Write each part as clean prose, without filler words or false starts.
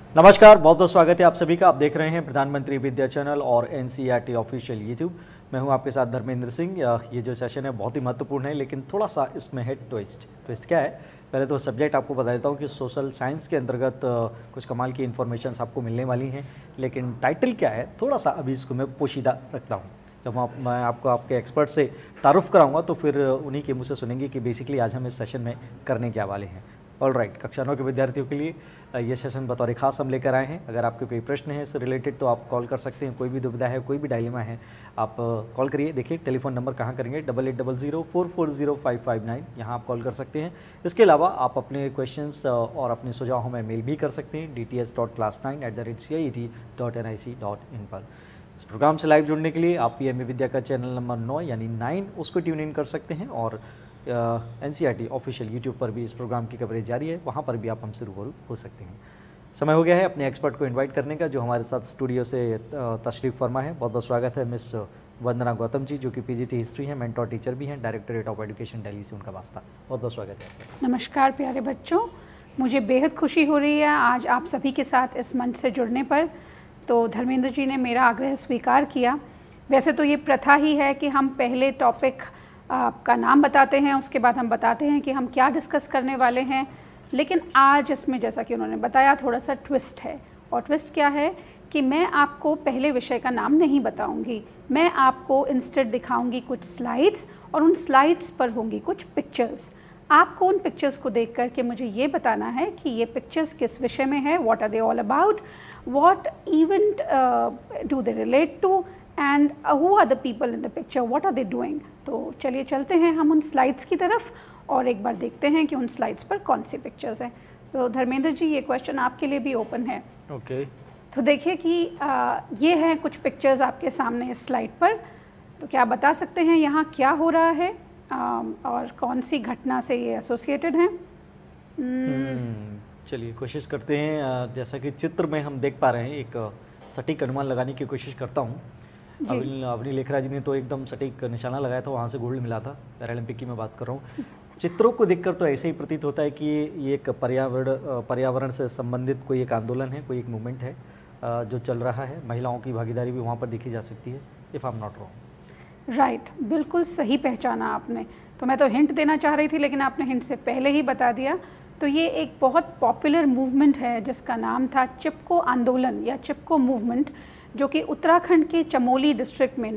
नमस्कार, बहुत बहुत स्वागत है आप सभी का। आप देख रहे हैं प्रधानमंत्री विद्या चैनल और एनसीईआरटी ऑफिशियल यूट्यूब। मैं हूं आपके साथ धर्मेंद्र सिंह। ये जो सेशन है बहुत ही महत्वपूर्ण है, लेकिन थोड़ा सा इसमें है ट्विस्ट क्या है, पहले तो सब्जेक्ट आपको बता देता हूं कि सोशल साइंस के अंतर्गत कुछ कमाल की इन्फॉर्मेशन आपको मिलने वाली हैं, लेकिन टाइटल क्या है थोड़ा सा अभी इसको मैं पोशीदा रखता हूँ। जब मैं आपको आपके एक्सपर्ट से तारुफ कराऊंगा तो फिर उन्हीं के मुँह से सुनेंगे कि बेसिकली आज हम इस सेशन में करने क्या वाले हैं। ऑलराइट, कक्षा 9 के विद्यार्थियों के लिए ये सेशन बतौर खास हम लेकर आए हैं। अगर आपके कोई प्रश्न है इससे रिलेटेड तो आप कॉल कर सकते हैं। कोई भी दुविधा है, कोई भी डायलेमा है, आप कॉल करिए। देखिए टेलीफोन नंबर कहाँ करेंगे, 8800440559, यहाँ आप कॉल कर सकते हैं। इसके अलावा आप अपने क्वेश्चंस और अपने सुझाव हमें मेल भी कर सकते हैं dts.class9@ciet.nic.in पर। इस प्रोग्राम से लाइव जुड़ने के लिए आप पीएमए विद्या का चैनल नंबर 9 यानी 9 उसको ट्यून इन कर सकते हैं, और एनसीईआरटी ऑफिशियल यूट्यूब पर भी इस प्रोग्राम की कवरेज जारी है, वहाँ पर भी आप हमसे रूबरू हो सकते हैं। समय हो गया है अपने एक्सपर्ट को इनवाइट करने का, जो हमारे साथ स्टूडियो से तशरीफ़ फरमा है। बहुत बहुत स्वागत है मिस वंदना गौतम जी, जो कि पीजीटी हिस्ट्री हैं, मेंटोर टीचर भी हैं, डायरेक्टरेट ऑफ एजुकेशन दिल्ली से उनका वास्ता। बहुत बहुत स्वागत है। नमस्कार प्यारे बच्चों, मुझे बेहद खुशी हो रही है आज आप सभी के साथ इस मंच से जुड़ने पर। तो धर्मेंद्र जी ने मेरा आग्रह स्वीकार किया। वैसे तो ये प्रथा ही है कि हम पहले टॉपिक का नाम बताते हैं, उसके बाद हम बताते हैं कि हम क्या डिस्कस करने वाले हैं, लेकिन आज इसमें जैसा कि उन्होंने बताया थोड़ा सा ट्विस्ट है। और ट्विस्ट क्या है कि मैं आपको पहले विषय का नाम नहीं बताऊंगी, मैं आपको इंस्टेड दिखाऊंगी कुछ स्लाइड्स, और उन स्लाइड्स पर होंगी कुछ पिक्चर्स। आपको उन पिक्चर्स को देख कर के मुझे ये बताना है कि ये पिक्चर्स किस विषय में है, what are they all about, what event do they relate to, and who are the people in the picture, what are they doing. तो चलिए चलते हैं हम उन स्लाइड्स की तरफ और एक बार देखते हैं कि उन स्लाइड्स पर कौन सी पिक्चर्स हैं। तो धर्मेंद्र जी, ये क्वेश्चन आपके लिए भी ओपन है। ओके। तो देखिए कि ये हैं कुछ पिक्चर्स आपके सामने इस स्लाइड पर। तो क्या बता सकते हैं यहाँ क्या हो रहा है और कौन सी घटना से ये एसोसिएटेड हैं? चलिए कोशिश करते हैं। जैसा कि चित्र में हम देख पा रहे हैं, एक सटीक अनुमान लगाने की कोशिश करता हूँ। अवनी लेखरा जी ने तो एकदम सटीक निशाना लगाया था, वहाँ से गोल्ड मिला था। पैरालंपिक की मैं बात कर रहा हूँ। चित्रों को देखकर तो ऐसे ही प्रतीत होता है कि ये एक पर्यावरण से संबंधित कोई एक आंदोलन है, कोई एक मूवमेंट है जो चल रहा है। महिलाओं की भागीदारी भी वहाँ पर देखी जा सकती है, if I am not wrong. Right, बिल्कुल सही पहचाना आपने। तो मैं तो हिंट देना चाह रही थी, लेकिन आपने हिंट से पहले ही बता दिया। तो ये एक बहुत पॉपुलर मूवमेंट है जिसका नाम था चिपको आंदोलन या चिपको मूवमेंट, जो कि उत्तराखंड के चमोली डिस्ट्रिक्ट में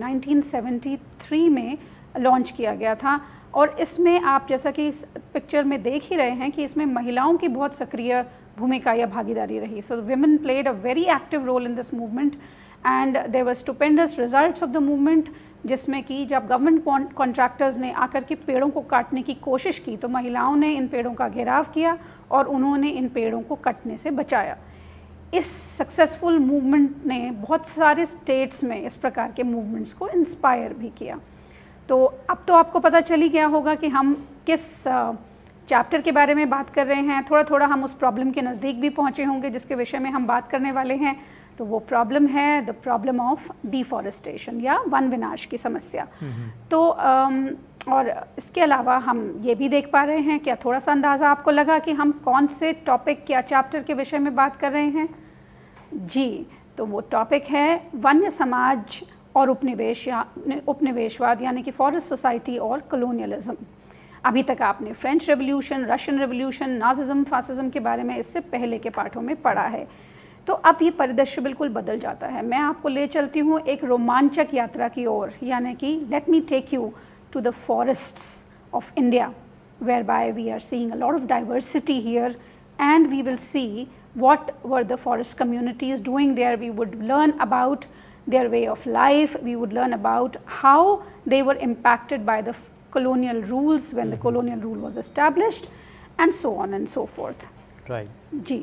1973 में लॉन्च किया गया था। और इसमें आप जैसा कि इस पिक्चर में देख ही रहे हैं कि इसमें महिलाओं की बहुत सक्रिय भूमिका या भागीदारी रही। So women played a very active role in this movement and there were stupendous results of the movement, जिसमें कि जब गवर्नमेंट कॉन्ट्रैक्टर्स ने आकर के पेड़ों को काटने की कोशिश की तो महिलाओं ने इन पेड़ों का घेराव किया और उन्होंने इन पेड़ों को कटने से बचाया। इस सक्सेसफुल मूवमेंट ने बहुत सारे स्टेट्स में इस प्रकार के मूवमेंट्स को इंस्पायर भी किया। तो अब तो आपको पता चल ही गया होगा कि हम किस चैप्टर के बारे में बात कर रहे हैं। थोड़ा थोड़ा हम उस प्रॉब्लम के नज़दीक भी पहुँचे होंगे जिसके विषय में हम बात करने वाले हैं। तो वो प्रॉब्लम है द प्रॉब्लम ऑफ डिफॉरेस्टेशन या वन विनाश की समस्या। तो और इसके अलावा हम ये भी देख पा रहे हैं, क्या थोड़ा सा अंदाज़ा आपको लगा कि हम कौन से टॉपिक या चैप्टर के विषय में बात कर रहे हैं? जी, तो वो टॉपिक है वन्य समाज और उपनिवेशवाद यानी कि फॉरेस्ट सोसाइटी और कॉलोनियलिज्म। अभी तक आपने French revolution, Russian revolution, Nazism, fascism के बारे में इससे पहले के पाठों में पढ़ा है। तो अब ये परिदृश्य बिल्कुल बदल जाता है। मैं आपको ले चलती हूँ एक रोमांचक यात्रा की ओर, यानी कि let me take you to the forests of India, whereby we are seeing a lot of diversity here, and we will see what were the forest communities doing there. We would learn about their way of life. We would learn about how they were impacted by the colonial rules when the colonial rule was established, and so on and so forth. Right. जी,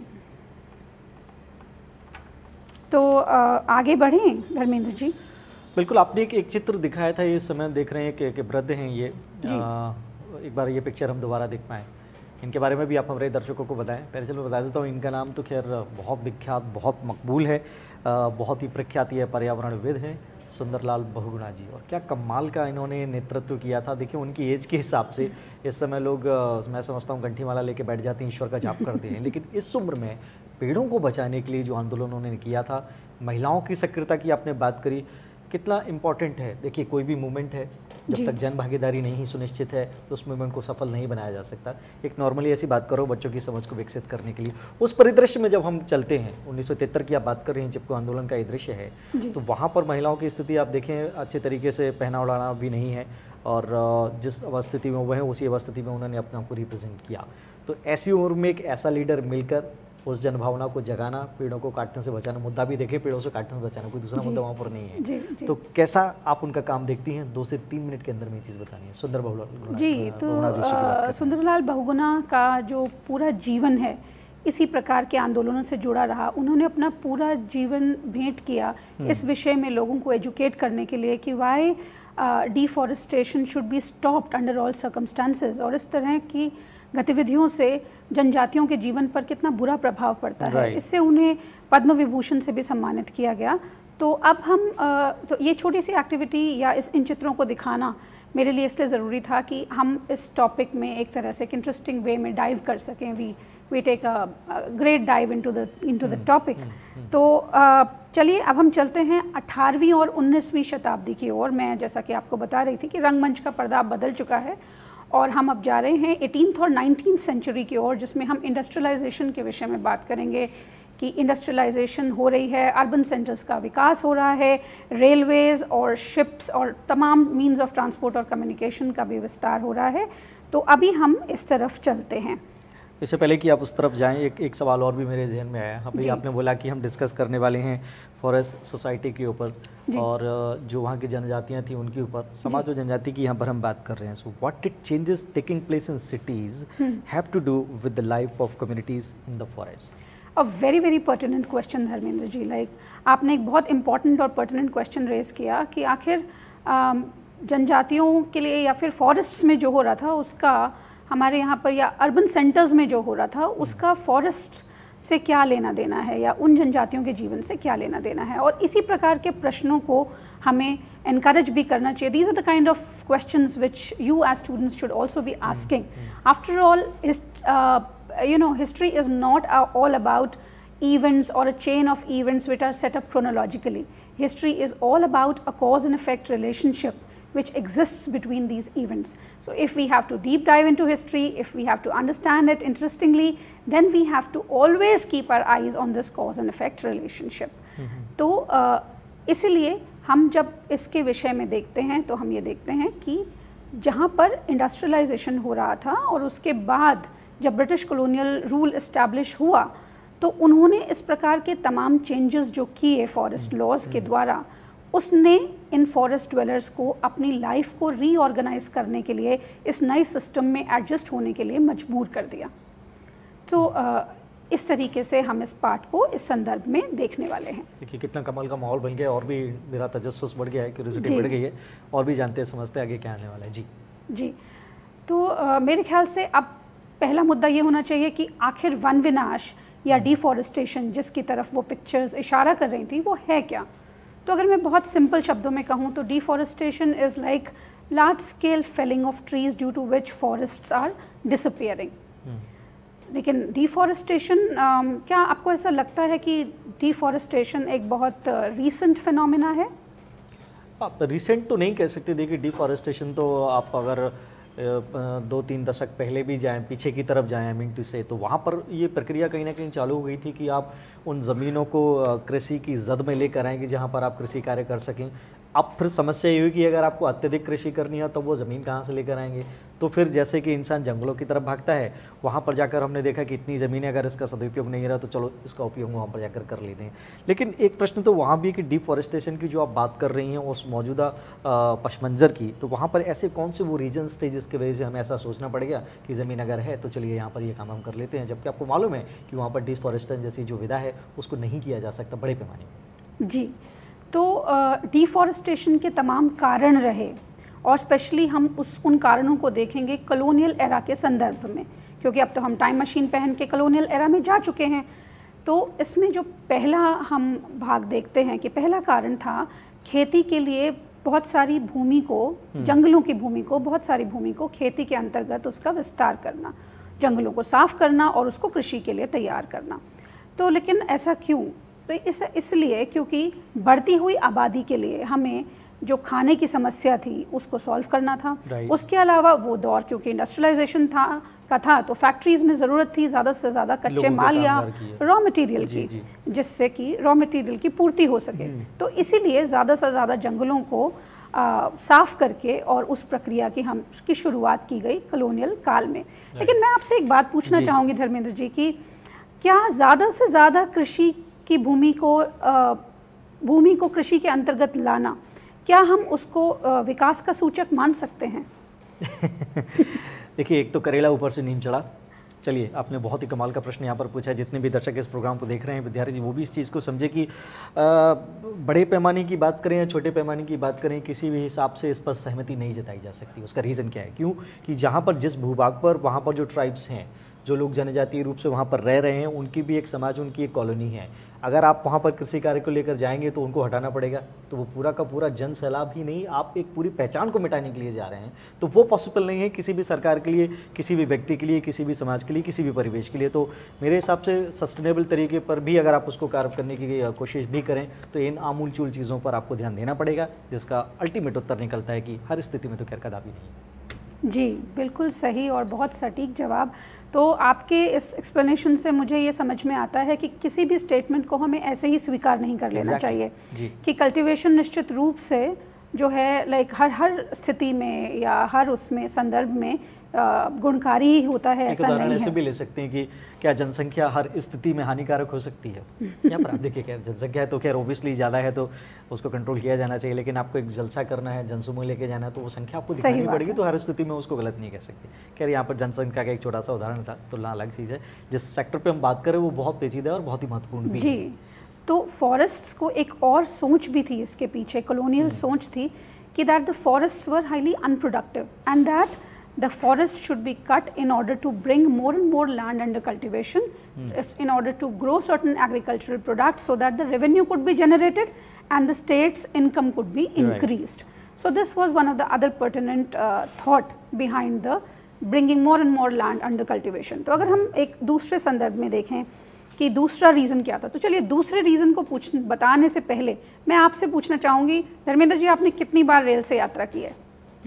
तो आगे बढ़ें धर्मेंद्र जी। बिल्कुल, आपने एक चित्र दिखाया था, ये समय हम देख रहे हैं कि वृद्ध हैं ये। एक बार ये पिक्चर हम दोबारा देख पाएँ, इनके बारे में भी आप हमारे दर्शकों को बताएं। पहले चलो बता देता हूँ, इनका नाम तो खैर बहुत विख्यात, बहुत मकबूल है, बहुत ही प्रख्यात है, पर्यावरणविद हैं, सुंदरलाल बहुगुणा जी। और क्या कमाल का इन्होंने नेतृत्व किया था। देखिए उनकी एज के हिसाब से इस समय लोग मैं समझता हूँ कंठी माला लेके बैठ जाते हैं, ईश्वर का जाप करते हैं, लेकिन इस उम्र में पेड़ों को बचाने के लिए जो आंदोलन उन्होंने किया था, महिलाओं की सक्रियता की आपने बात करी, कितना इम्पोर्टेंट है। देखिए कोई भी मूवमेंट है, जब तक जन भागीदारी नहीं सुनिश्चित है तो उस मूवमेंट को सफल नहीं बनाया जा सकता। एक नॉर्मली ऐसी बात करो बच्चों की समझ को विकसित करने के लिए, उस परिदृश्य में जब हम चलते हैं, 1973 की आप बात कर रहे हैं, चिपको आंदोलन का ये दृश्य है, तो वहाँ पर महिलाओं की स्थिति आप देखें अच्छे तरीके से पहना उड़ाना भी नहीं है, और जिस अवस्थिति में वो है उसी अवस्थिति में उन्होंने अपने आप को रिप्रेजेंट किया। तो ऐसी उम्र में एक ऐसा लीडर मिलकर उस जनभावना को जगाना, पेड़ों को काटने से बचाना, मुद्दा भी देखें पेड़ों से काटने से बचाना, कोई दूसरा मुद्दा वहाँ पर नहीं है। जी। तो कैसा आप उनका काम देखती हैं? 2 से 3 मिनट के अंदर में चीज़ बतानी है। सुंदर बहुगुणा जी, तो सुंदरलाल बहुगुणा का जो पूरा जीवन है इसी प्रकार के आंदोलनों से जुड़ा रहा। उन्होंने अपना पूरा जीवन भेंट किया इस विषय में लोगों को एजुकेट करने के लिए कि why deforestation should be stopped under all circumstances, और इस तरह की गतिविधियों से जनजातियों के जीवन पर कितना बुरा प्रभाव पड़ता है। इससे उन्हें पद्म विभूषण से भी सम्मानित किया गया। तो अब हम तो ये छोटी सी एक्टिविटी या इन चित्रों को दिखाना मेरे लिए इसलिए ज़रूरी था कि हम इस टॉपिक में एक तरह से एक इंटरेस्टिंग वे में डाइव कर सकें। We take a great dive into the topic. तो चलिए अब हम चलते हैं 18वीं और 19वीं शताब्दी की ओर। मैं जैसा कि आपको बता रही थी कि रंगमंच का पर्दा बदल चुका है और हम अब जा रहे हैं 18th और 19th सेंचुरी की ओर, जिसमें हम इंडस्ट्रियलाइजेशन के विषय में बात करेंगे कि इंडस्ट्रियलाइजेशन हो रही है, अर्बन सेंटर्स का विकास हो रहा है, रेलवेज़ और शिप्स और तमाम मीन्स ऑफ ट्रांसपोर्ट और कम्युनिकेशन का भी विस्तार हो रहा है। तो अभी हम इस तरफ चलते हैं। इससे पहले कि आप उस तरफ जाएं, एक सवाल और भी मेरे जहन में आया। हाँ भाई, आपने बोला कि हम डिस्कस करने वाले हैं फॉरेस्ट सोसाइटी के ऊपर और जो वहाँ की जनजातियाँ थी उनके ऊपर, समाज और जनजाति की यहाँ पर हम बात कर रहे हैं। So what it changes taking place in cities have to do with the life of communities in the forest? A very pertinent question Dharmendra ji. Like आपने एक बहुत इंपॉर्टेंट और पर्टिनेंट क्वेश्चन रेज किया कि आखिर जनजातियों के लिए या फिर फॉरेस्ट्स में जो हो रहा था उसका हमारे यहाँ पर, या अर्बन सेंटर्स में जो हो रहा था उसका फॉरेस्ट से क्या लेना देना है, या उन जनजातियों के जीवन से क्या लेना देना है। और इसी प्रकार के प्रश्नों को हमें एनकरेज भी करना चाहिए। These are the kind of questions which you as students should also be asking. After all history is not all about events or a chain of events which are set up chronologically. History is all about a cause and effect relationship which exists between these events. So if we have to deep dive into history, if we have to understand it interestingly, then we have to always keep our eyes on this cause and effect relationship. तो इसलिए हम जब इसके विषय में देखते हैं तो हम ये देखते हैं कि जहाँ पर इंडस्ट्रियलाइजेशन हो रहा था और उसके बाद जब ब्रिटिश कॉलोनियल रूल इस्टेब्लिश हुआ तो उन्होंने इस प्रकार के तमाम चेंजेस जो किए फॉरेस्ट लॉज के द्वारा, उसने इन फॉरेस्ट ड्वेलर्स को अपनी लाइफ को रीऑर्गेनाइज करने के लिए, इस नए सिस्टम में एडजस्ट होने के लिए मजबूर कर दिया। तो इस तरीके से हम इस पार्ट को इस संदर्भ में देखने वाले हैं। देखिए कितना कमाल का माहौल बन गया, और भी मेरा तजस्सुस बढ़ गया है, क्यूरियोसिटी बढ़ गई है, और भी जानते समझते आगे क्या आने वाला है। जी तो मेरे ख्याल से अब पहला मुद्दा ये होना चाहिए कि आखिर वन विनाश या डिफॉरेस्टेशन जिसकी तरफ वो पिक्चर्स इशारा कर रही थी वो है क्या। तो अगर मैं बहुत सिंपल शब्दों में कहूँ तो deforestation is like large scale felling of trees due to which forests are disappearing. लेकिन डिफॉरेस्टेशन क्या आपको ऐसा लगता है कि डिफॉरेस्टेशन एक बहुत रीसेंट फिनोमेना है? आप रीसेंट तो नहीं कह सकते। देखिए डिफॉरेस्टेशन तो आप अगर 2-3 दशक पहले भी जाएं, पीछे की तरफ जाएं, मीन टू से, तो वहाँ पर ये प्रक्रिया कहीं ना कहीं चालू हो गई थी कि आप उन ज़मीनों को कृषि की जद में लेकर आएंगे जहाँ पर आप कृषि कार्य कर सकें। अब फिर समस्या ये हुई कि अगर आपको अत्यधिक कृषि करनी है तो वो ज़मीन कहाँ से लेकर आएंगे। तो फिर जैसे कि इंसान जंगलों की तरफ भागता है, वहाँ पर जाकर हमने देखा कि इतनी ज़मीनें अगर इसका सदुपयोग नहीं रहा तो चलो इसका उपयोग वहाँ पर जाकर कर लेते हैं। लेकिन एक प्रश्न तो वहाँ भी कि डिफॉरेस्टेशन की जो आप बात कर रही हैं उस मौजूदा पशमंजर की, तो वहाँ पर ऐसे कौन से वो रीजन्स थे जिसकी वजह से हमें ऐसा सोचना पड़ गया कि ज़मीन अगर है तो चलिए यहाँ पर ये काम हम कर लेते हैं, जबकि आपको मालूम है कि वहाँ पर डिफॉरेस्टेशन जैसी जो विधा है उसको नहीं किया जा सकता बड़े पैमाने पर। जी, तो डिफॉरेस्टेशन के तमाम कारण रहे, और स्पेशली हम उन कारणों को देखेंगे कॉलोनियल एरा के संदर्भ में, क्योंकि अब तो हम टाइम मशीन पहन के कॉलोनियल एरा में जा चुके हैं। तो इसमें जो पहला हम भाग देखते हैं कि पहला कारण था खेती के लिए बहुत सारी भूमि को, जंगलों की भूमि को, बहुत सारी भूमि को खेती के अंतर्गत उसका विस्तार करना, जंगलों को साफ करना और उसको कृषि के लिए तैयार करना। तो लेकिन ऐसा क्यों? तो इसलिए क्योंकि बढ़ती हुई आबादी के लिए हमें जो खाने की समस्या थी उसको सॉल्व करना था। उसके अलावा वो दौर क्योंकि इंडस्ट्रियलाइजेशन था तो फैक्ट्रीज़ में ज़रूरत थी ज़्यादा से ज़्यादा कच्चे माल या रॉ मटेरियल की, जिससे कि रॉ मटेरियल की पूर्ति हो सके। तो इसीलिए ज़्यादा से ज़्यादा जंगलों को साफ करके और उस प्रक्रिया की शुरुआत की गई कॉलोनियल काल में। लेकिन मैं आपसे एक बात पूछना चाहूँगी धर्मेंद्र जी कि क्या ज़्यादा से ज़्यादा कृषि की भूमि को कृषि के अंतर्गत लाना, क्या हम उसको विकास का सूचक मान सकते हैं? देखिए, एक तो करेला ऊपर से नीम चढ़ा। चलिए, आपने बहुत ही कमाल का प्रश्न यहाँ पर पूछा है। जितने भी दर्शक इस प्रोग्राम को देख रहे हैं, विद्यार्थी जी, वो भी इस चीज़ को समझे कि बड़े पैमाने की बात करें या छोटे पैमाने की बात करें, किसी भी हिसाब से इस पर सहमति नहीं जताई जा सकती। उसका रीज़न क्या है? क्यों कि जहाँ पर जिस भूभाग पर, वहाँ पर जो ट्राइब्स हैं, जो लोग जनजातीय रूप से वहाँ पर रह रहे हैं, उनकी भी एक समाज, उनकी एक कॉलोनी है। अगर आप वहाँ पर कृषि कार्य को लेकर जाएंगे तो उनको हटाना पड़ेगा, तो वो पूरा का पूरा जन सैलाब ही नहीं, आप एक पूरी पहचान को मिटाने के लिए जा रहे हैं। तो वो पॉसिबल नहीं है किसी भी सरकार के लिए, किसी भी व्यक्ति के लिए, किसी भी समाज के लिए, किसी भी परिवेश के लिए। तो मेरे हिसाब से सस्टेनेबल तरीके पर भी अगर आप उसको कार्य करने की कोशिश भी करें तो इन आमूल चूल चीज़ों पर आपको ध्यान देना पड़ेगा, जिसका अल्टीमेट उत्तर निकलता है कि हर स्थिति में तो खैर कदापि नहीं। जी, बिल्कुल सही और बहुत सटीक जवाब। तो आपके इस एक्सप्लेनेशन से मुझे ये समझ में आता है कि किसी भी स्टेटमेंट को हमें ऐसे ही स्वीकार नहीं कर लेना चाहिए कि कल्टीवेशन निश्चित रूप से जो है लाइक हर स्थिति में या हर उसमें संदर्भ में गुणकारी ही होता है, ऐसा नहीं है। ऐसे भी ले सकते हैं कि क्या जनसंख्या हर स्थिति में हानिकारक हो सकती है? यहाँ पर आप देखिए, खैर जनसंख्या है तो खैर ओबियसली ज़्यादा है तो उसको कंट्रोल किया जाना चाहिए, लेकिन आपको एक जलसा करना है, जनसमूह लेके जाना है, तो वो संख्या आपको दिखानी पड़ेगी, तो हर स्थिति में उसको गलत नहीं कह सकते। खैर यहाँ पर जनसंख्या का एक छोटा सा उदाहरण था, तुलना अलग चीज़ है। जिस सेक्टर पर हम बात करें वो बहुत पेचीदा है और बहुत ही महत्वपूर्ण भी है। तो फॉरेस्ट्स को एक और सोच भी थी इसके पीछे, कॉलोनियल सोच थी कि that the forests were highly unproductive and that the forest should be cut in order to bring more and more land under cultivation, in order to grow certain agricultural products so that the revenue could be generated and the state's income could be increased. So this was one of the other pertinent thought behind the bringing more and more land under cultivation. तो अगर हम एक दूसरे संदर्भ में देखें कि दूसरा रीज़न क्या था, तो चलिए दूसरे रीज़न को बताने से पहले मैं आपसे पूछना चाहूँगी धर्मेंद्र जी, आपने कितनी बार रेल से यात्रा की है?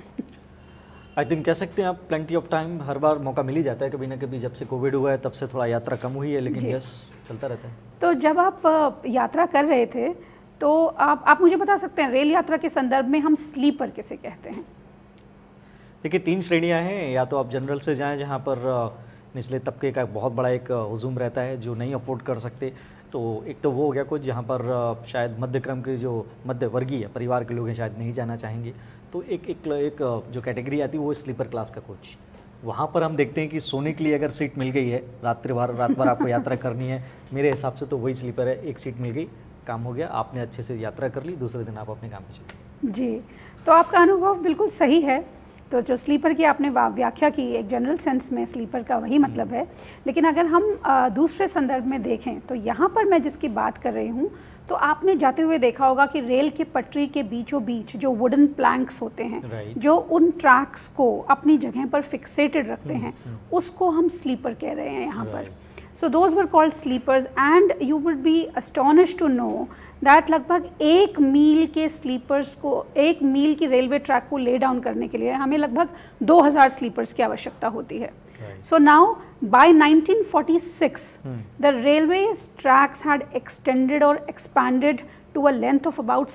आई थिंक कह सकते हैं आप प्लेंटी ऑफ टाइम, हर बार मौका मिल ही जाता है। कभी ना कभी जब से कोविड हुआ है तब से थोड़ा यात्रा कम हुई है, लेकिन यस चलता रहता है। तो जब आप यात्रा कर रहे थे तो आप मुझे बता सकते हैं रेल यात्रा के संदर्भ में हम स्लीपर किसे कहते हैं? देखिए, 3 श्रेणियाँ हैं। या तो आप जनरल से जाएँ जहाँ पर निचले तबके का बहुत बड़ा एक हुजूम रहता है जो नहीं अफोर्ड कर सकते, तो एक तो वो हो गया कुछ जहाँ पर शायद मध्य क्रम के जो मध्य वर्गीय परिवार के लोग हैं शायद नहीं जाना चाहेंगे। तो एक जो कैटेगरी आती है वो स्लीपर क्लास का कोच। वहाँ पर हम देखते हैं कि सोने के लिए अगर सीट मिल गई है, रात भर आपको यात्रा करनी है, मेरे हिसाब से तो वही स्लीपर है। एक सीट मिल गई, काम हो गया, आपने अच्छे से यात्रा कर ली, दूसरे दिन आप अपने काम पे चले। जी, तो आपका अनुभव बिल्कुल सही है। तो जो स्लीपर की आपने व्याख्या की, एक जनरल सेंस में स्लीपर का वही मतलब है। लेकिन अगर हम दूसरे संदर्भ में देखें तो यहाँ पर मैं जिसकी बात कर रही हूँ, तो आपने जाते हुए देखा होगा कि रेल के पटरी के बीचों बीच जो वुडन प्लैंक्स होते हैं, जो उन ट्रैक्स को अपनी जगह पर फिक्सेटेड रखते हैं, उसको हम स्लीपर कह रहे हैं यहाँ पर। So those were called sleepers and you would be astonished to know that लगभग 1 मील के स्लीपर्स को, 1 मील की रेलवे ट्रैक को ले डाउन करने के लिए हमें लगभग 2000 स्लीपर्स की आवश्यकता होती है। So now by 1946 the railways tracks had extended or expanded to a length of about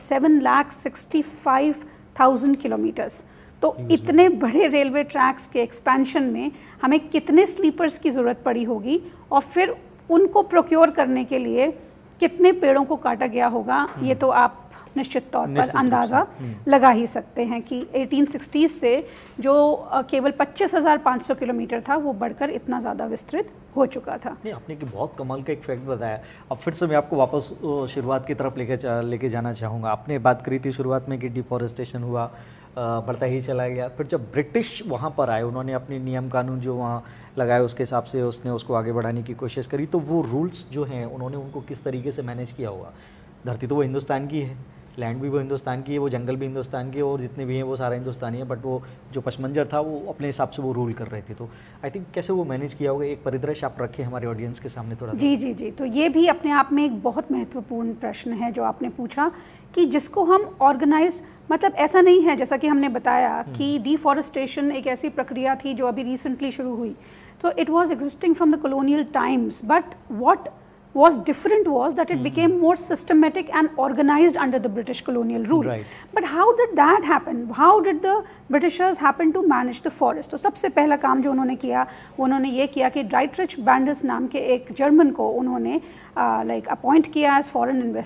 7,65,000 kilometers. तो इतने बड़े रेलवे ट्रैक्स के एक्सपेंशन में हमें कितने स्लीपर्स की ज़रूरत पड़ी होगी और फिर उनको प्रोक्योर करने के लिए कितने पेड़ों को काटा गया होगा, ये तो आप निश्चित तौर पर अंदाज़ा लगा ही सकते हैं कि 1860s से जो केवल 25,500 किलोमीटर था वो बढ़कर इतना ज़्यादा विस्तृत हो चुका था। नहीं, आपने कि बहुत कमाल का एक फैक्ट बताया। अब फिर से मैं आपको वापस शुरुआत की तरफ लेके जाना चाहूँगा। आपने बात करी थी शुरुआत में कि डिफॉरेस्टेशन हुआ, बढ़ता ही चला गया। फिर जब ब्रिटिश वहाँ पर आए, उन्होंने अपने नियम कानून जो वहाँ लगाए उसके हिसाब से उसने उसको आगे बढ़ाने की कोशिश करी। तो वो रूल्स जो हैं उन्होंने उनको किस तरीके से मैनेज किया होगा? धरती तो वो हिंदुस्तान की है, लैंड भी वो हिंदुस्तान की है, वो जंगल भी हिंदुस्तान की है, और जितने भी हैं वो सारा हिंदुस्तानी है, बट वो जो पसमंजर था वो अपने हिसाब से वो रूल कर रहे थे। तो आई थिंक कैसे वो मैनेज किया होगा, एक परिदृश्य आप रखे हमारे ऑडियंस के सामने थोड़ा। जी, तो ये भी अपने आप में एक बहुत महत्वपूर्ण प्रश्न है जो आपने पूछा, कि जिसको हम ऑर्गेनाइज, मतलब ऐसा नहीं है जैसा कि हमने बताया कि डिफॉरेस्टेशन एक ऐसी प्रक्रिया थी जो अभी रिसेंटली शुरू हुई, तो it was existing from the colonial times, but what was different was that it became more systematic and organized under the British colonial rule. Right. But how did that happen? How did the Britishers happen to manage the forest? तो सबसे पहला काम जो उन्होंने किया, वो उन्होंने ये किया कि ड्राइटरिच बैंडस नाम के एक जर्मन को उन्होंने लाइक अपॉइंट किया एज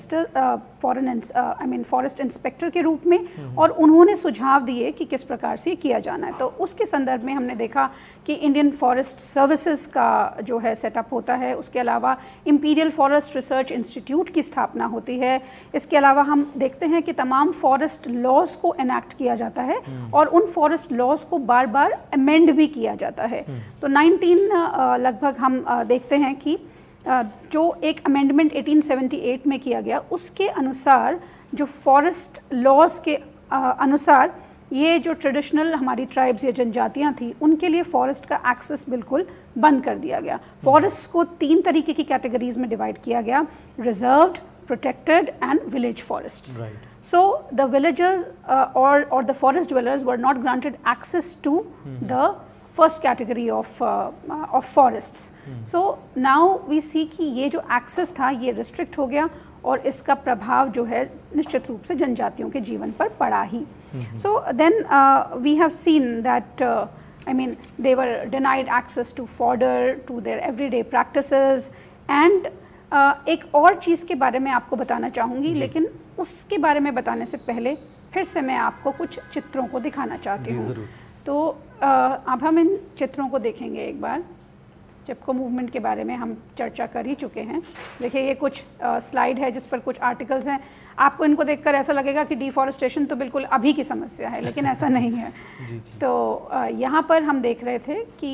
फॉरेस्ट इंस्पेक्टर के रूप में, और उन्होंने सुझाव दिए कि किस प्रकार से किया जाना है। तो उसके संदर्भ में हमने देखा कि इंडियन फॉरेस्ट सर्विसेज का जो है सेटअप होता है, उसके अलावा इंपीरियल फॉरेस्ट रिसर्च इंस्टीट्यूट की स्थापना होती है। इसके अलावा हम देखते हैं कि तमाम फॉरेस्ट लॉज को एनैक्ट किया जाता है और उन फॉरेस्ट लॉज को बार बार अमेंड भी किया जाता है। तो 19 लगभग हम देखते हैं कि जो एक अमेंडमेंट 1878 में किया गया, उसके अनुसार जो फॉरेस्ट लॉज के अनुसार ये जो ट्रेडिशनल हमारी ट्राइब्स या जनजातियाँ थी, उनके लिए फॉरेस्ट का एक्सेस बिल्कुल बंद कर दिया गया। फॉरेस्ट को 3 तरीके की कैटेगरीज में डिवाइड किया गया, reserved, protected and village forests. So the villagers or the forest dwellers were not granted access to the first category of forests. So now we see कि ये जो access था ये restrict हो गया, और इसका प्रभाव जो है निश्चित रूप से जनजातियों के जीवन पर पड़ा ही। So then we have seen that they were denied access to fodder, to their everyday practices, and एक और चीज़ के बारे में आपको बताना चाहूँगी, लेकिन उसके बारे में बताने से पहले फिर से मैं आपको कुछ चित्रों को दिखाना चाहती हूँ। तो अब हम इन चित्रों को देखेंगे एक बार। चिपको मूवमेंट के बारे में हम चर्चा कर ही चुके हैं। देखिए ये कुछ स्लाइड है जिस पर कुछ आर्टिकल्स हैं। आपको इनको देखकर ऐसा लगेगा कि डिफॉरेस्टेशन तो बिल्कुल अभी की समस्या है, लेकिन ऐसा नहीं है। तो यहाँ पर हम देख रहे थे कि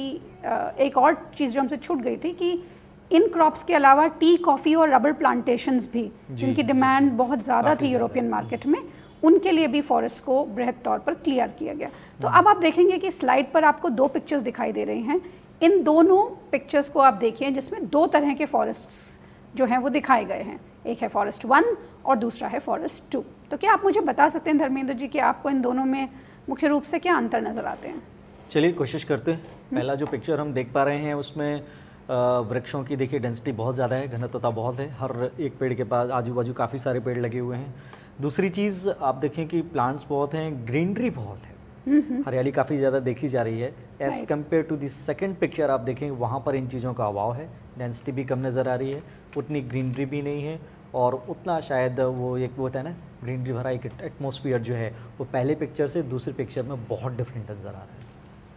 एक और चीज़ जो हमसे छूट गई थी कि इन क्रॉप्स के अलावा टी, कॉफ़ी और रबर प्लांटेशंस भी, जिनकी डिमांड बहुत ज़्यादा थी यूरोपियन मार्केट में, उनके लिए भी फॉरेस्ट को बृहद तौर पर क्लियर किया गया। तो अब आप देखेंगे कि स्लाइड पर आपको 2 पिक्चर्स दिखाई दे रही हैं। इन दोनों पिक्चर्स को आप देखिए, जिसमें 2 तरह के फॉरेस्ट्स जो हैं वो दिखाए गए हैं। एक है फॉरेस्ट 1 और दूसरा है फॉरेस्ट 2। तो क्या आप मुझे बता सकते हैं धर्मेंद्र जी कि आपको इन दोनों में मुख्य रूप से क्या अंतर नज़र आते हैं? चलिए कोशिश करते हैं। पहला जो पिक्चर हम देख पा रहे हैं उसमें वृक्षों की देखिए डेंसिटी बहुत ज़्यादा है, घनत्वता बहुत है, हर एक पेड़ के पास आजू बाजू काफ़ी सारे पेड़ लगे हुए हैं। दूसरी चीज़ आप देखें कि प्लांट्स बहुत हैं, ग्रीनरी बहुत है, हरियाली काफ़ी ज़्यादा देखी जा रही है। As compare to the second picture आप देखें, वहाँ पर इन चीज़ों का अभाव है, डेंसिटी भी कम नज़र आ रही है, उतनी ग्रीनरी भी नहीं है, और उतना शायद वो एक वो होता है ना ग्रीनरी भरा एक एटमॉस्फेयर जो है वो पहले पिक्चर से दूसरे पिक्चर में बहुत डिफरेंट नज़र आ रहा है।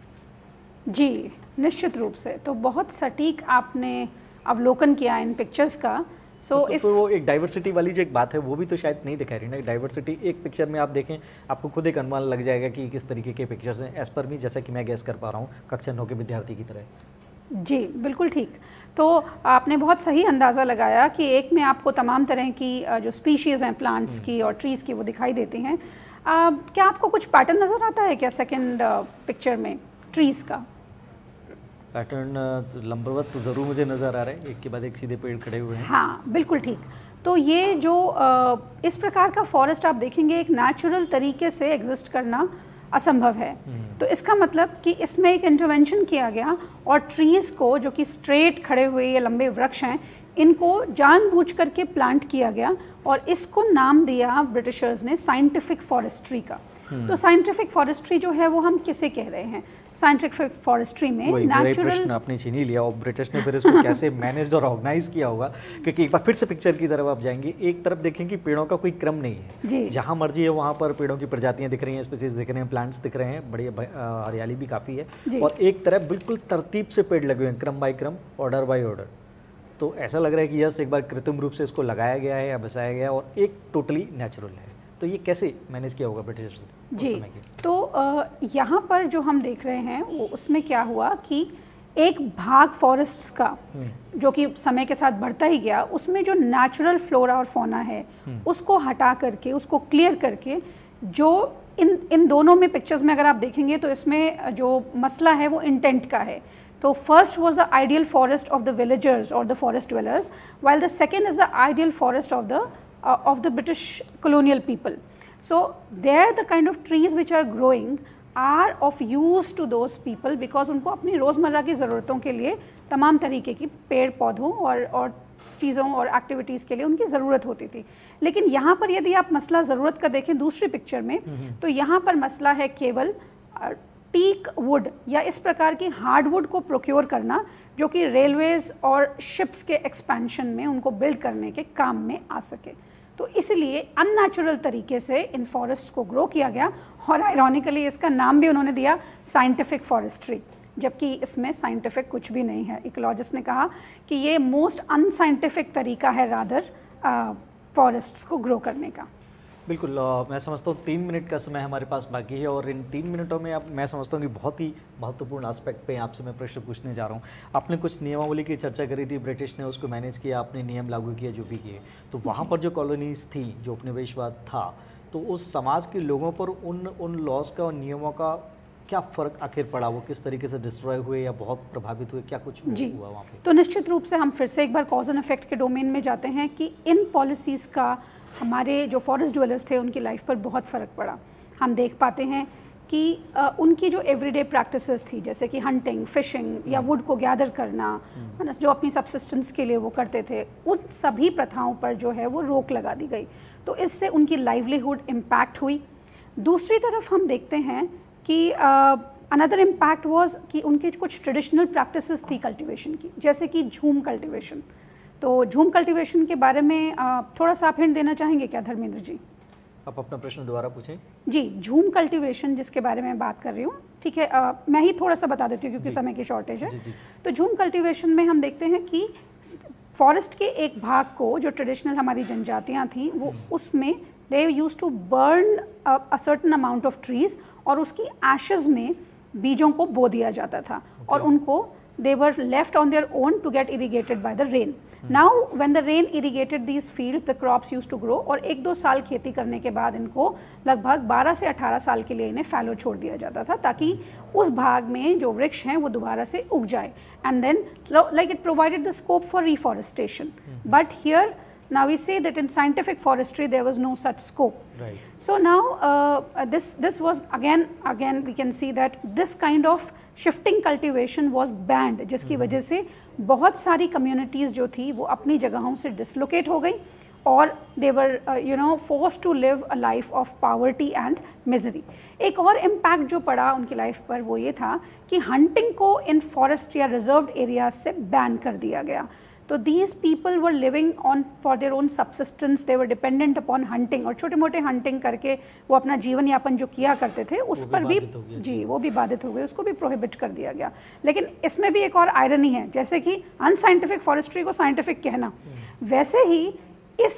जी निश्चित रूप से, तो बहुत सटीक आपने अवलोकन किया इन पिक्चर्स का। तो वो एक डाइवर्सिटी वाली जो एक बात है वो भी तो शायद नहीं दिखाई रही ना। डाइवर्सिटी एक पिक्चर में आप देखें, आपको खुद एक अनुमान लग जाएगा कि किस तरीके के पिक्चर्स हैं, एज पर मी, जैसा कि मैं गैस कर पा रहा हूँ कक्षा 9 के विद्यार्थी की तरह। जी बिल्कुल ठीक। तो आपने बहुत सही अंदाज़ा लगाया कि एक में आपको तमाम तरह की जो स्पीशीज़ हैं प्लांट्स की और ट्रीज़ की वो दिखाई देती हैं। क्या आपको कुछ पैटर्न नज़र आता है क्या सेकेंड पिक्चर में ट्रीज़ का? पैटर्न लंबवत तो ज़रूर मुझे नज़र आ रहा है, एक के बाद एक सीधे पेड़ खड़े हुए हैं। हाँ बिल्कुल ठीक। तो ये जो इस प्रकार का फॉरेस्ट आप देखेंगे एक नेचुरल तरीके से एग्जिस्ट करना असंभव है। तो इसका मतलब कि इसमें एक इंटरवेंशन किया गया और ट्रीज़ को, जो कि स्ट्रेट खड़े हुए ये लंबे वृक्ष हैं, इनको जानबूझ करके प्लांट किया गया और इसको नाम दिया ब्रिटिशर्स ने साइंटिफिक फॉरेस्ट्री का। तो साइंटिफिक फॉरेस्ट्री जो है वो हम किसे कह रहे हैं? साइंटिफिक फॉरेस्ट्री में नेचुरल, प्रश्न आपने छीन ही लिया, और ब्रिटिश ने फिर इसको कैसे मैनेज और ऑर्गेनाइज किया होगा, क्योंकि एक बार फिर से पिक्चर की तरफ आप जाएंगे, एक तरफ देखें कि पेड़ों का कोई क्रम नहीं है, जहाँ मर्जी है वहाँ पर पेड़ों की प्रजातियाँ दिख रही हैं, स्पीसीज दिख रहे हैं, प्लांट्स दिख रहे हैं, बड़ी हरियाली भी काफ़ी है, और एक तरफ बिल्कुल तरतीब से पेड़ लगे हुए हैं, क्रम बाई क्रम, ऑर्डर बाई ऑर्डर। तो ऐसा लग रहा है कि यस एक बार कृत्रिम रूप से इसको लगाया गया है या बसाया गया और एक टोटली नेचुरल है। तो ये कैसे मैनेज किया होगा ब्रिटिश ने? जी तो यहाँ पर जो हम देख रहे हैं वो उसमें क्या हुआ कि एक भाग फॉरेस्ट्स का जो कि समय के साथ बढ़ता ही गया, उसमें जो नेचुरल फ्लोरा और फौना है उसको हटा करके, उसको क्लियर करके, जो इन दोनों में पिक्चर्स में अगर आप देखेंगे तो इसमें जो मसला है वो इंटेंट का है। तो first was the ideal forest of the villagers और the forest dwellers, while the second is the ideal forest of the British colonial people. So there the kind of trees which are growing are of use to those people because उनको अपनी रोज़मर्रा की ज़रूरतों के लिए तमाम तरीके की पेड़ पौधों और चीज़ों और एक्टिविटीज़ के लिए उनकी ज़रूरत होती थी। लेकिन यहाँ पर यदि आप मसला ज़रूरत का देखें दूसरी पिक्चर में, तो यहाँ पर मसला है केवल टीक वुड या इस प्रकार की हार्डवुड को प्रोक्योर करना, जो कि रेलवेज़ और शिप्स के एक्सपेंशन में उनको बिल्ड करने के काम में आ सके। तो इसलिए अननेचुरल तरीके से इन फॉरेस्ट को ग्रो किया गया और आयरॉनिकली इसका नाम भी उन्होंने दिया साइंटिफिक फॉरेस्ट्री, जबकि इसमें साइंटिफिक कुछ भी नहीं है। इकोलॉजिस्ट ने कहा कि ये मोस्ट अनसाइंटिफिक तरीका है रादर फॉरेस्ट्स को ग्रो करने का। बिल्कुल, मैं समझता हूँ 3 मिनट का समय हमारे पास बाकी है और इन 3 मिनटों में अब मैं समझता हूँ कि बहुत ही महत्वपूर्ण एस्पेक्ट पे आपसे मैं प्रश्न पूछने जा रहा हूँ। आपने कुछ नियमावली की चर्चा करी थी, ब्रिटिश ने उसको मैनेज किया, आपने नियम लागू किया जो भी किए, तो वहाँ पर जो कॉलोनीज थी, जो उपनिवेशवाद था, तो उस समाज के लोगों पर उन लॉज का और नियमों का क्या फ़र्क आखिर पड़ा? वो किस तरीके से डिस्ट्रॉय हुए या बहुत प्रभावित हुए, क्या कुछ हुआ वहाँ पे? तो निश्चित रूप से हम फिर से एक बार कॉज एंड इफेक्ट के डोमेन में जाते हैं कि इन पॉलिसीज़ का हमारे जो फॉरेस्ट ड्वेलर्स थे उनकी लाइफ पर बहुत फ़र्क पड़ा। हम देख पाते हैं कि उनकी जो एवरीडे प्रैक्टिसेस थी, जैसे कि हंटिंग, फिशिंग या वुड को गैदर करना, है ना, जो अपनी सबसिस्टेंस के लिए वो करते थे, उन सभी प्रथाओं पर जो है वो रोक लगा दी गई। तो इससे उनकी लाइवलीहुड इम्पैक्ट हुई। दूसरी तरफ हम देखते हैं कि अनदर इम्पैक्ट वाज कि उनके कुछ ट्रेडिशनल प्रैक्टिसेस थी कल्टीवेशन की, जैसे कि झूम कल्टीवेशन। तो झूम कल्टीवेशन के बारे में थोड़ा सा आप हिंट देना चाहेंगे क्या धर्मेंद्र जी? आप अपना प्रश्न दोबारा पूछें। जी, झूम कल्टीवेशन जिसके बारे में बात कर रही हूँ, ठीक है, मैं ही थोड़ा सा बता देती हूँ क्योंकि समय की शॉर्टेज है। जी। तो झूम कल्टीवेशन में हम देखते हैं कि फॉरेस्ट के एक भाग को, जो ट्रेडिशनल हमारी जनजातियाँ थी, वो उसमें they used to burn a certain amount of trees और उसकी एशेज में बीजों को बो दिया जाता था और उनको they were left on their own to get irrigated by the rain. Now when the rain irrigated these fields, the crops used to grow और 1-2 साल खेती करने के बाद इनको लगभग 12 से 18 साल के लिए इन्हें फैलो छोड़ दिया जाता था ताकि उस भाग में जो वृक्ष हैं वो दोबारा से उग जाए। And then like it provided the scope for reforestation. But here now we say that in scientific forestry there was no such scope. Right. So now this was again we can see that this kind of shifting cultivation was banned, जिसकी वजह से बहुत सारी communities जो थी वो अपनी जगहों से dislocate हो गई और they were forced to live a life of poverty and misery. एक और impact जो पड़ा उनकी लाइफ पर वो ये था कि hunting को in forest या reserved areas से ban कर दिया गया। तो these people were living on for their own subsistence, they were dependent upon hunting और छोटे मोटे hunting करके वो अपना जीवन यापन जो किया करते थे उस पर भी जी वो भी बाधित हो गए, उसको भी प्रोहिबिट कर दिया गया। लेकिन इसमें भी एक और आयरनी है, जैसे कि अनसाइंटिफिक फॉरेस्ट्री को साइंटिफिक कहना, वैसे ही इस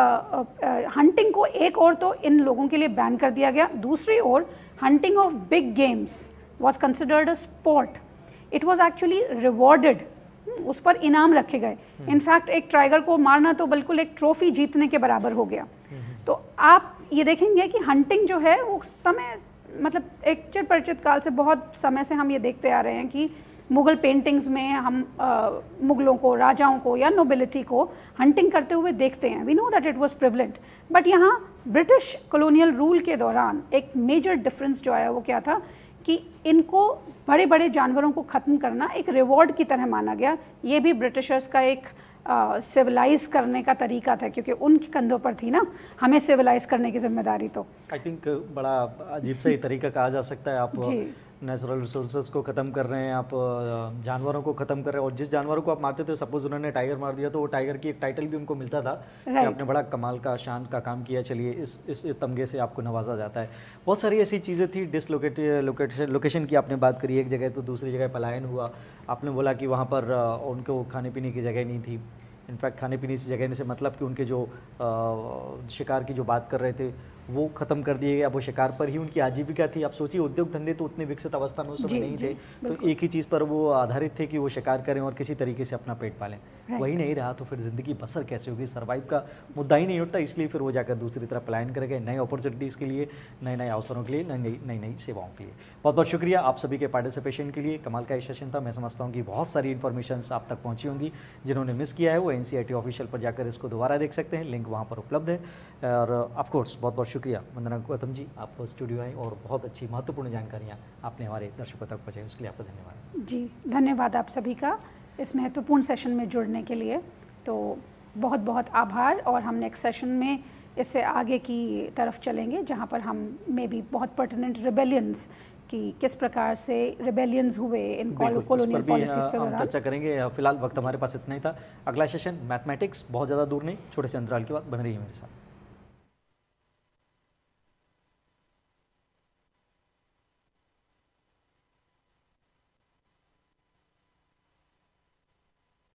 हंटिंग को एक और तो इन लोगों के लिए बैन कर दिया गया, दूसरी ओर hunting of big games was considered a sport, it was actually rewarded, उस पर इनाम रखे गए। इनफैक्ट एक टाइगर को मारना तो बिल्कुल एक ट्रॉफी जीतने के बराबर हो गया। तो आप ये देखेंगे कि हंटिंग जो है वो समय मतलब एक चिर परिचित काल से बहुत समय से हम ये देखते आ रहे हैं कि मुग़ल पेंटिंग्स में हम मुग़लों को, राजाओं को या नोबिलिटी को हंटिंग करते हुए देखते हैं। We know that it was prevalent, but यहाँ ब्रिटिश कॉलोनियल रूल के दौरान एक मेजर डिफरेंस जो आया वो क्या था कि इनको बड़े बड़े जानवरों को ख़त्म करना एक रिवॉर्ड की तरह माना गया। ये भी ब्रिटिशर्स का एक सिविलाइज करने का तरीका था, क्योंकि उनके कंधों पर थी ना हमें सिविलाइज करने की जिम्मेदारी। तो आई थिंक बड़ा अजीब सा ही तरीका कहा जा सकता है। आप नेचुरल रिसोर्सेज को ख़त्म कर रहे हैं, आप जानवरों को ख़त्म कर रहे हैं, और जिस जानवरों को आप मारते थे, सपोज उन्होंने टाइगर मार दिया तो वो टाइगर की एक टाइटल भी उनको मिलता था कि आपने बड़ा कमाल का शान का काम किया, चलिए इस तमगे से आपको नवाजा जाता है। बहुत सारी ऐसी चीज़ें थी। लोकेशन की आपने बात करी, एक जगह तो दूसरी जगह पलायन हुआ। आपने बोला कि वहाँ पर उनको खाने पीने की जगह नहीं थी। इनफैक्ट खाने पीने की जगह से मतलब कि उनके जो शिकार की जो बात कर रहे थे वो खत्म कर दिए गए। अब वो शिकार पर ही उनकी आजीविका थी। आप सोचिए, उद्योग धंधे तो उतने विकसित अवस्था में उस समय नहीं थे, तो एक ही चीज़ पर वो आधारित थे कि वो शिकार करें और किसी तरीके से अपना पेट पालें। वही नहीं रहा तो फिर ज़िंदगी बसर कैसे होगी, सर्वाइव का मुद्दा ही नहीं उठता। इसलिए फिर वो जाकर दूसरी तरफ पलायन कर गए, नए अपॉर्चुनिटीज़ के लिए, नए नए अवसरों के लिए, नई नई सेवाओं के लिए। बहुत बहुत शुक्रिया आप सभी के पार्टिसिपेशन के लिए। कमाल का ये सेशन था। मैं समझता हूँ कि बहुत सारी इन्फॉर्मेशन आप तक पहुँची होंगी। जिन्होंने मिस किया है वो NCERT ऑफिशियल पर जाकर इसको दोबारा देख सकते हैं, लिंक वहाँ पर उपलब्ध है। और ऑफकोर्स बहुत बहुत शुक्रिया वंदना गौतम जी, आप स्टूडियो आए और बहुत अच्छी महत्वपूर्ण जानकारियाँ आपने हमारे दर्शकों तक पहुँचाई, उसके लिए आपका धन्यवाद। जी धन्यवाद आप सभी का इस महत्वपूर्ण सेशन में जुड़ने के लिए। तो बहुत बहुत आभार, और हम नेक्स्ट सेशन में इससे आगे की तरफ चलेंगे, जहाँ पर हम मे बी बहुत पर्टिनेंट रिबेलियंस कि किस प्रकार से रिबेलियंस हुए इन कॉलोनियल पॉलिसीज़ के दौरान चर्चा करेंगे। फिलहाल वक्त हमारे पास इतना ही था। अगला सेशन मैथमेटिक्स, बहुत ज़्यादा दूर नहीं, छोटे से अंतराल के बाद बने रहिए मेरे साथ।